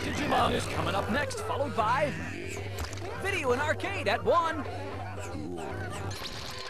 Digimon is coming up next, followed by Video and Arcade at 1.